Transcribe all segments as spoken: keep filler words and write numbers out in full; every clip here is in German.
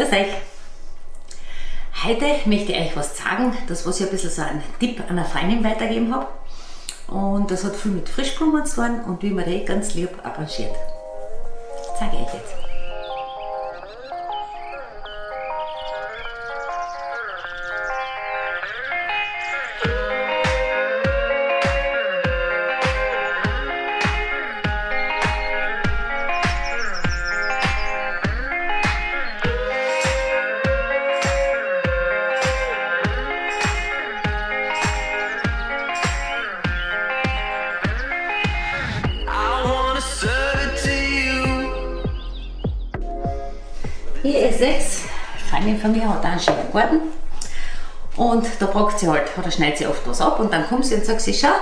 Grüß euch! Heute möchte ich euch was sagen, das was ich ein bisschen so einen Tipp an eine Freundin weitergeben habe. Und das hat viel mit Frischblumen zu tun und wie man die ganz lieb arrangiert. Das zeige ich euch jetzt. Hier ist es, eine Freundin von mir hat einen schönen Garten und da braucht sie halt, oder schneidet sie oft was ab und dann kommt sie und sagt sie, schau,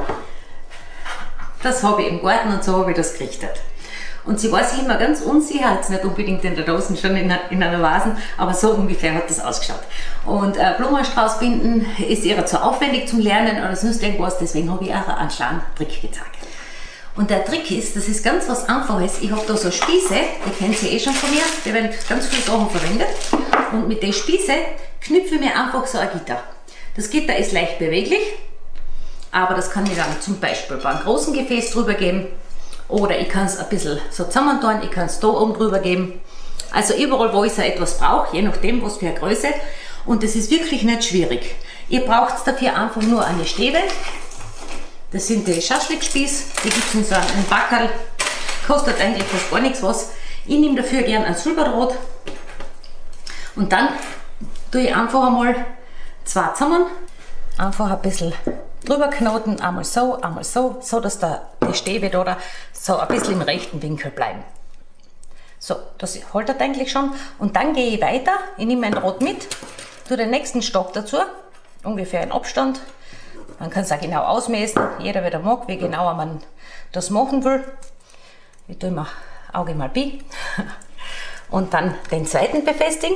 das habe ich im Garten und so habe ich das gerichtet. Und sie war sich immer ganz unsicher, jetzt nicht unbedingt in der Dose, schon in, in einer Vase, aber so ungefähr hat das ausgeschaut. Und äh, Blumenstrauß binden ist ihr zu aufwendig zum Lernen oder sonst irgendwas, deswegen habe ich ihr einen kleinen Trick gezeigt. Und der Trick ist, das ist ganz was Einfaches. Ich habe da so Spieße, die kennt ihr eh schon von mir, die werden ganz viele Sachen verwendet. Und mit den Spieße knüpfe ich mir einfach so ein Gitter. Das Gitter ist leicht beweglich, aber das kann ich dann zum Beispiel bei einem großen Gefäß drüber geben. Oder ich kann es ein bisschen so zusammentun, ich kann es da oben drüber geben. Also überall, wo ich so etwas brauche, je nachdem, was für eine Größe. Und das ist wirklich nicht schwierig. Ihr braucht dafür einfach nur eine Stäbe. Das sind die Schaschlikspieß, die gibt es in so einem Backerl, kostet eigentlich fast gar nichts was. Ich nehme dafür gern ein Silberdraht und dann tue ich einfach einmal zwei zusammen, einfach ein bisschen drüber knoten, einmal so, einmal so, so dass da die Stäbe da so ein bisschen im rechten Winkel bleiben. So, das haltet eigentlich schon und dann gehe ich weiter, ich nehme mein Draht mit, tue den nächsten Stock dazu, ungefähr in Abstand. Man kann es auch genau ausmessen, jeder wie er mag, wie genauer man das machen will. Ich tue immer Auge mal Bi und dann den zweiten befestigen.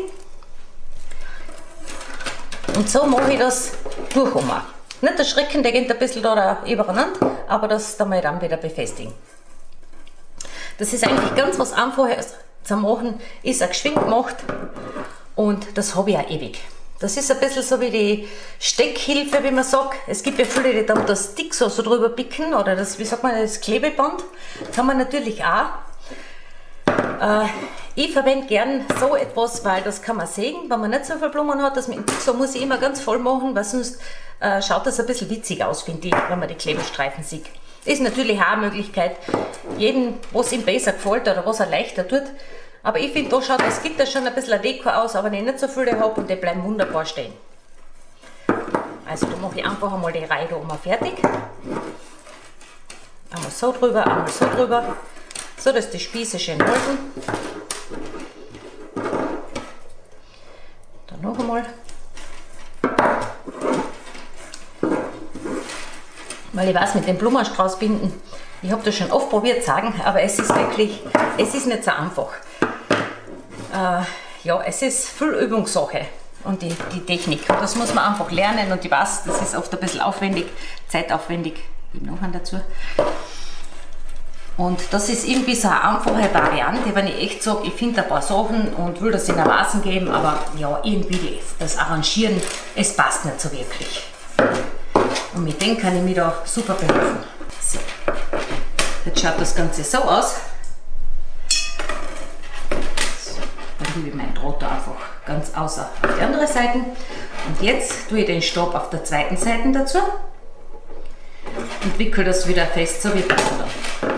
Und so mache ich das durch immer. Nicht erschrecken, der geht ein bisschen da übereinander, aber das dann mal dann wieder befestigen. Das ist eigentlich ganz was Einfaches zu machen, ist auch geschwind gemacht und das habe ich auch ewig. Das ist ein bisschen so wie die Steckhilfe, wie man sagt. Es gibt ja viele, die dann das Stick so, so drüber picken oder das, wie sagt man, das Klebeband. Kann man natürlich auch. Äh, ich verwende gern so etwas, weil das kann man sägen, wenn man nicht so viele Blumen hat. Das mit dem so muss ich immer ganz voll machen, weil sonst äh, schaut das ein bisschen witzig aus, finde ich, wenn man die Klebestreifen sieht. Ist natürlich auch eine Möglichkeit, jeden, was ihm besser gefällt oder was er leichter tut. Aber ich finde, da schaut das Gitter schon ein bisschen Deko aus, aber wenn ich nicht so viele habe und die bleiben wunderbar stehen. Also da mache ich einfach einmal die Reihe da oben fertig. Einmal so drüber, einmal so drüber, so dass die Spieße schön halten. Dann noch einmal. Weil ich weiß, mit dem Blumenstrauß binden, ich habe das schon oft probiert zu sagen, aber es ist wirklich, es ist nicht so einfach. Äh, ja, es ist viel Übungssache und die, die Technik. Das muss man einfach lernen und ich weiß, das ist oft ein bisschen aufwendig, zeitaufwendig. Ich noch einen dazu. Und das ist irgendwie so eine einfache Variante, wenn ich echt sage, ich finde ein paar Sachen und will das in eine Vase geben, aber ja, irgendwie das Arrangieren, es passt nicht so wirklich. Und mit dem kann ich mir da super behelfen. So. Jetzt schaut das Ganze so aus. Dann tue ich meinen Draht da einfach ganz außer auf die andere Seite. Und jetzt tue ich den Stab auf der zweiten Seite dazu und wickel das wieder fest, so wie das da.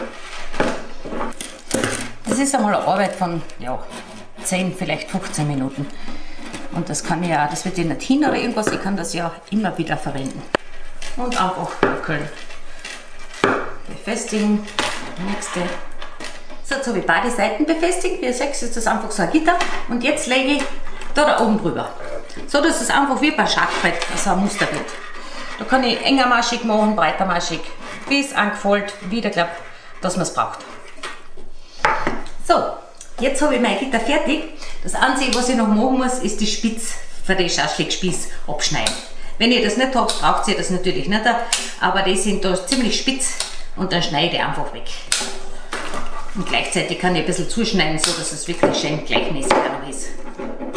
Das ist einmal eine Arbeit von ja, zehn, vielleicht fünfzehn Minuten. Und das kann ich ja, das wird ja nicht hin oder irgendwas, ich kann das ja immer wieder verwenden. Und einfach wickeln. Befestigen. Nächste. So, jetzt habe ich beide Seiten befestigt. Wie ihr seht, ist das einfach so ein Gitter. Und jetzt lege ich da, da oben drüber. So, dass es einfach wie bei Schachbrett so ein Muster wird. Da kann ich engermaschig machen, breitermaschig, wie es angefällt, wie der glaubt, dass man es braucht. So, jetzt habe ich mein Gitter fertig. Das Einzige, was ich noch machen muss, ist die Spitze für den Schaschlikspieß abschneiden. Wenn ihr das nicht habt, braucht ihr das natürlich nicht, aber die sind da ziemlich spitz und dann schneide ich einfach weg. Und gleichzeitig kann ich ein bisschen zuschneiden, so dass es wirklich schön gleichmäßig noch ist.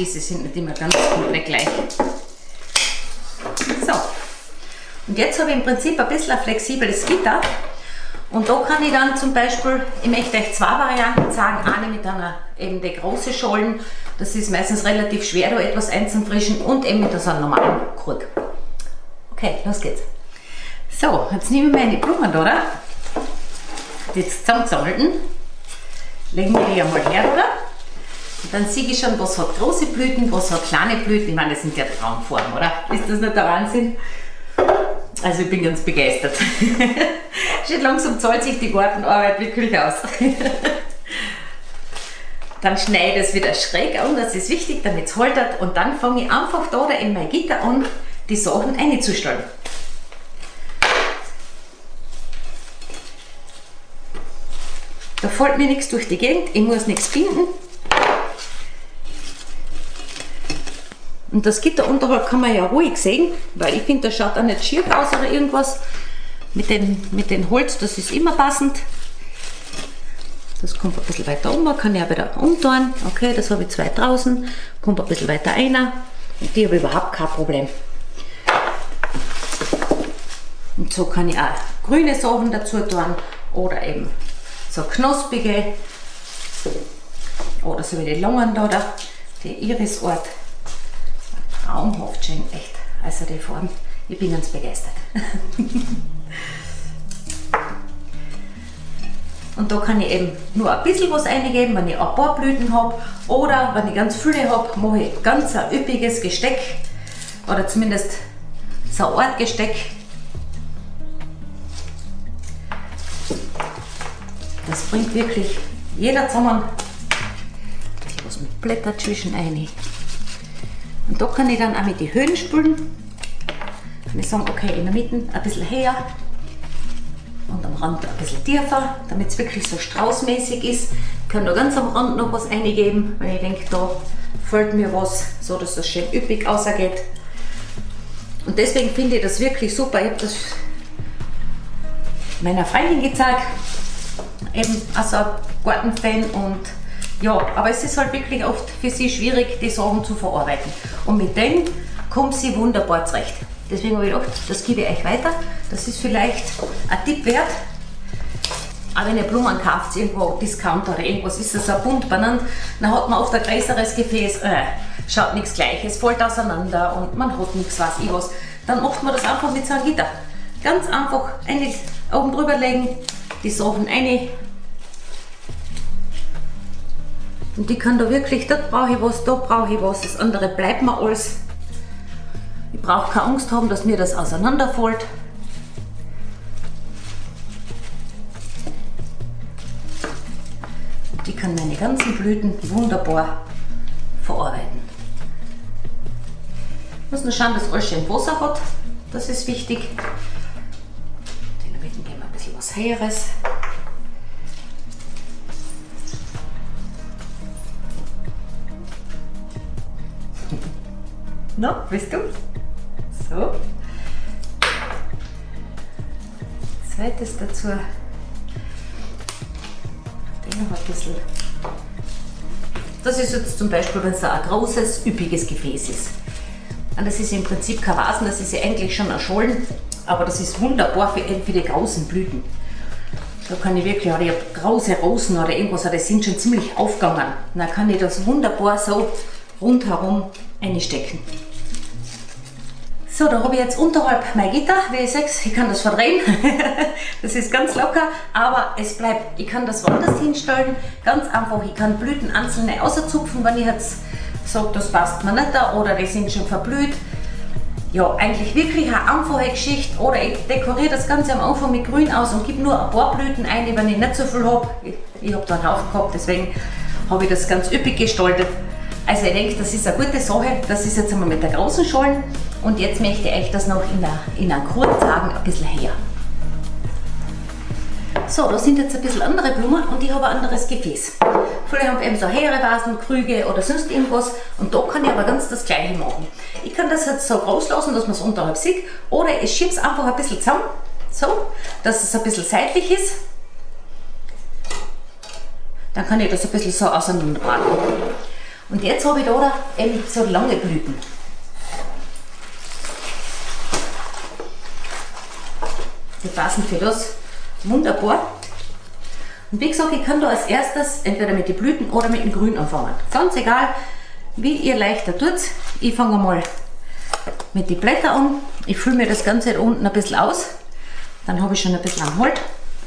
Diese sind nicht immer ganz komplett gleich. So, und jetzt habe ich im Prinzip ein bisschen ein flexibles Gitter. Und da kann ich dann zum Beispiel, ich möchte euch zwei Varianten sagen, eine mit einer eben der großen Schollen, das ist meistens relativ schwer, da etwas einzufrischen, und eben mit so einem normalen Krug. Okay, los geht's. So, jetzt nehme ich meine Blumen da, oder? Die zusammengesammelten, legen wir die einmal her, oder? Und dann sehe ich schon, was hat große Blüten, was hat kleine Blüten. Ich meine, das sind ja Traumformen, oder? Ist das nicht der Wahnsinn? Also ich bin ganz begeistert. Schon langsam zahlt sich die Gartenarbeit wirklich aus. Dann schneide ich es wieder schräg an, das ist wichtig, damit es haltet. Und dann fange ich einfach da in mein Gitter an, die Sachen einzustellen. Da fällt mir nichts durch die Gegend, ich muss nichts binden. Und das Gitter unterhalb kann man ja ruhig sehen, weil ich finde, das schaut auch nicht schief aus oder irgendwas. Mit dem, mit dem Holz, das ist immer passend. Das kommt ein bisschen weiter um, kann ich auch wieder umtun. Okay, das habe ich zwei draußen, kommt ein bisschen weiter einer. Und die habe ich überhaupt kein Problem. Und so kann ich auch grüne Sachen dazu tun oder eben so knospige oder so wie die langen da, da die Irisort. Traumhaft schön, echt. Also die Form, ich bin ganz begeistert. Und da kann ich eben nur ein bisschen was eingeben, wenn ich ein paar Blüten habe, oder wenn ich ganz viele habe, mache ich ganz ein üppiges Gesteck oder zumindest so eine Art Gesteck. Das bringt wirklich jeder zusammen. Was mit Blättern zwischen rein. Und da kann ich dann auch mit den Höhen spülen. Kann ich sagen, okay, in der Mitte ein bisschen höher und am Rand ein bisschen tiefer, damit es wirklich so straußmäßig ist. Ich kann da ganz am Rand noch was eingeben, weil ich denke, da fällt mir was, so dass das schön üppig aussieht. Und deswegen finde ich das wirklich super. Ich habe das meiner Freundin gezeigt, eben also ein Gartenfan, und ja, aber es ist halt wirklich oft für sie schwierig, die Sachen zu verarbeiten. Und mit dem kommt sie wunderbar zurecht. Deswegen habe ich gedacht, das gebe ich euch weiter. Das ist vielleicht ein Tipp wert. Aber wenn ihr Blumen kauft, irgendwo Discount oder irgendwas, ist das ein bunt benannt, dann hat man oft ein größeres Gefäß, äh, schaut nichts gleich, es fällt auseinander und man hat nichts, weiß ich was. Dann macht man das einfach mit so einem Gitter. Ganz einfach eine oben drüber legen, die Sachen rein. Und ich kann da wirklich, dort brauche ich was, da brauche ich was, das andere bleibt mir alles. Ich brauche keine Angst haben, dass mir das auseinanderfällt. Ich kann meine ganzen Blüten wunderbar verarbeiten. Ich muss nur schauen, dass alles schön Wasser hat, das ist wichtig. In der Mitte geben wir ein bisschen was Höheres. Na, willst du? So. Zweites dazu. Den noch ein bisschen. Das ist jetzt zum Beispiel, wenn es ein großes, üppiges Gefäß ist. Und das ist im Prinzip kein Vasen, das ist ja eigentlich schon ein Schollen, aber das ist wunderbar für, für die großen Blüten. Da kann ich wirklich, oder ich habe große Rosen oder irgendwas, die sind schon ziemlich aufgegangen. Dann kann ich das wunderbar so rundherum einstecken. So, da habe ich jetzt unterhalb mein Gitter, wie ihr seht, ich kann das verdrehen. Das ist ganz locker, aber es bleibt. Ich kann das woanders hinstellen, ganz einfach. Ich kann Blüten einzelne auszupfen, wenn ich jetzt sage, das passt mir nicht da oder die sind schon verblüht. Ja, eigentlich wirklich eine einfache Geschichte. Oder ich dekoriere das Ganze am Anfang mit Grün aus und gebe nur ein paar Blüten ein, wenn ich nicht so viel habe. Ich, ich habe da einen Haufen gehabt, deswegen habe ich das ganz üppig gestaltet. Also ich denke, das ist eine gute Sache. Das ist jetzt einmal mit der großen Schollen. Und jetzt möchte ich euch das noch in einer, in einer Krug sagen, ein bisschen her. So, da sind jetzt ein bisschen andere Blumen und ich habe ein anderes Gefäß. Viele haben eben so höhere Vasen, Krüge oder sonst irgendwas, und da kann ich aber ganz das Gleiche machen. Ich kann das jetzt so groß lassen, dass man es unterhalb sieht, oder ich schiebe es einfach ein bisschen zusammen, so, dass es ein bisschen seitlich ist. Dann kann ich das ein bisschen so auseinanderbraten. Und jetzt habe ich da eben so lange Blüten. Die passen für das wunderbar. Und wie gesagt, ich kann da als erstes entweder mit den Blüten oder mit dem Grün anfangen. Ganz egal, wie ihr leichter tut. Ich fange mal mit den Blättern an. Ich fülle mir das Ganze da unten ein bisschen aus. Dann habe ich schon ein bisschen am Halt.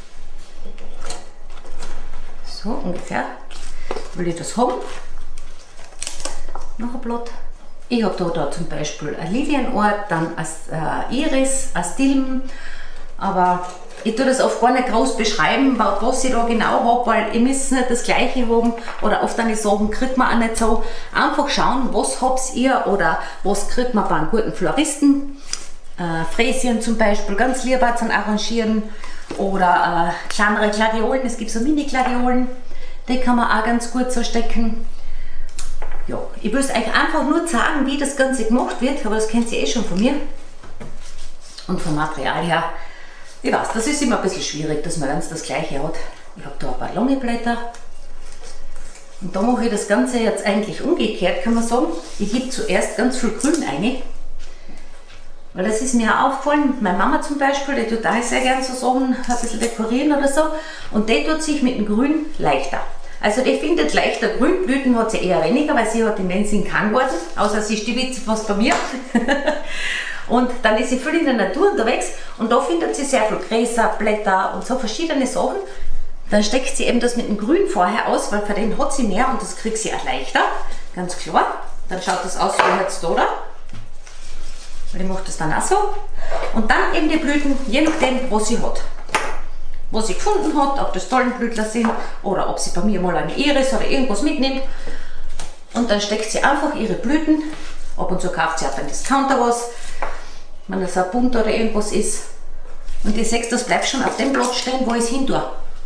So ungefähr will ich das haben. Noch ein Blatt. Ich habe da, da zum Beispiel ein Lilienort, dann ein äh, Iris, ein Stilben. Aber ich tue das oft gar nicht groß beschreiben, was ich da genau habe, weil ihr müsst nicht das Gleiche haben oder oft eine Sachen kriegt man auch nicht so. Einfach schauen, was habt ihr oder was kriegt man bei einem guten Floristen. Äh, Fräschen zum Beispiel, ganz lieber zum Arrangieren oder äh, kleinere Gladiolen, es gibt so Mini-Gladiolen, die kann man auch ganz gut so stecken. Ja, ich will es euch einfach nur zeigen, wie das Ganze gemacht wird, aber das kennt ihr eh schon von mir. Und vom Material her. Ich weiß, das ist immer ein bisschen schwierig, dass man ganz das Gleiche hat. Ich habe da ein paar lange Blätter. Und da mache ich das Ganze jetzt eigentlich umgekehrt, kann man sagen. Ich gebe zuerst ganz viel Grün rein. Weil das ist mir auch aufgefallen, meine Mama zum Beispiel, die tut auch sehr gerne so Sachen ein bisschen dekorieren oder so. Und die tut sich mit dem Grün leichter. Also die findet leichter Grün, Blüten hat sie eher weniger, weil sie hat in dem Sinn keinen Garten, außer sie steht jetzt fast bei mir. Und dann ist sie viel in der Natur unterwegs und da findet sie sehr viel Gräser, Blätter und so verschiedene Sachen. Dann steckt sie eben das mit dem Grün vorher aus, weil für den hat sie mehr und das kriegt sie auch leichter, ganz klar. Dann schaut das aus wie jetzt da, oder? Weil ich mache das dann auch so. Und dann eben die Blüten, je nachdem, was sie hat. Was sie gefunden hat, ob das Stollenblütler sind oder ob sie bei mir mal eine Iris oder irgendwas mitnimmt. Und dann steckt sie einfach ihre Blüten. Ab und zu kauft sie auch beim Discounter was, wenn das ein Bunt oder irgendwas ist. Und ihr seht, das bleibt schon auf dem Platz stehen, wo ich es hin tue.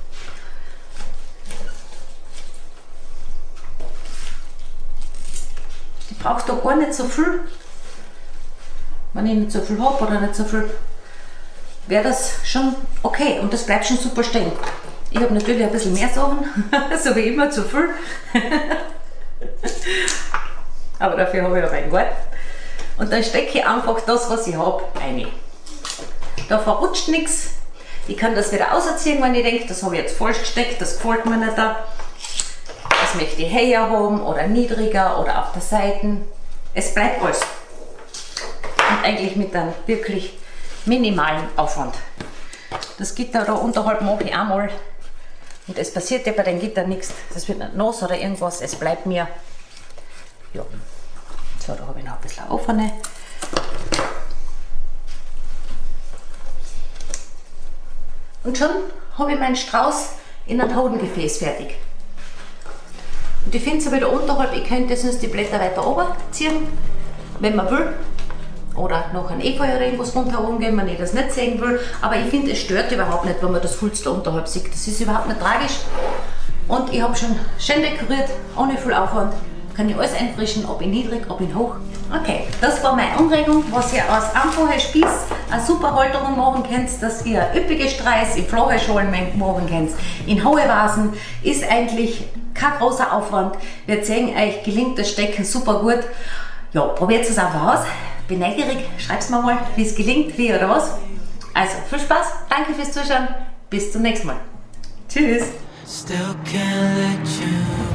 Ich brauche da gar nicht so viel. Wenn ich nicht so viel habe oder nicht so viel, wäre das schon okay. Und das bleibt schon super stehen. Ich habe natürlich ein bisschen mehr Sachen, so wie immer zu viel. Aber dafür habe ich ja meinen Garten. Und dann stecke ich einfach das, was ich habe, rein. Da verrutscht nichts. Ich kann das wieder ausziehen, wenn ich denke, das habe ich jetzt falsch gesteckt, das gefällt mir nicht. Das möchte ich höher haben oder niedriger oder auf der Seite. Es bleibt alles. Und eigentlich mit einem wirklich minimalen Aufwand. Das Gitter da unterhalb mache ich einmal. Und es passiert ja bei den Gittern nichts. Das wird nicht nass oder irgendwas. Es bleibt mir. Ja. So, da habe ich noch ein bisschen offene. Und schon habe ich meinen Strauß in ein Hodengefäß fertig. Und ich finde es wieder unterhalb, ich könnte sonst die Blätter weiter oben ziehen, wenn man will. Oder noch ein Efeu oder irgendwas rundherum geben, wenn ich das nicht sehen will. Aber ich finde, es stört überhaupt nicht, wenn man das Holz da unterhalb sieht. Das ist überhaupt nicht tragisch. Und ich habe schon schön dekoriert, ohne viel Aufwand. Kann ich alles einfrischen, ob in niedrig, ob in hoch. Okay, das war meine Anregung, was ihr aus einfachen Spieß eine super Halterung machen könnt, dass ihr üppige Streis in flache Schalen machen könnt. In hohe Vasen ist eigentlich kein großer Aufwand. Wir zeigen euch, gelingt das Stecken super gut. Ja, probiert es einfach aus. Bin neugierig, schreibt mir mal, wie es gelingt, wie oder was. Also, viel Spaß, danke fürs Zuschauen, bis zum nächsten Mal. Tschüss. Still can't let you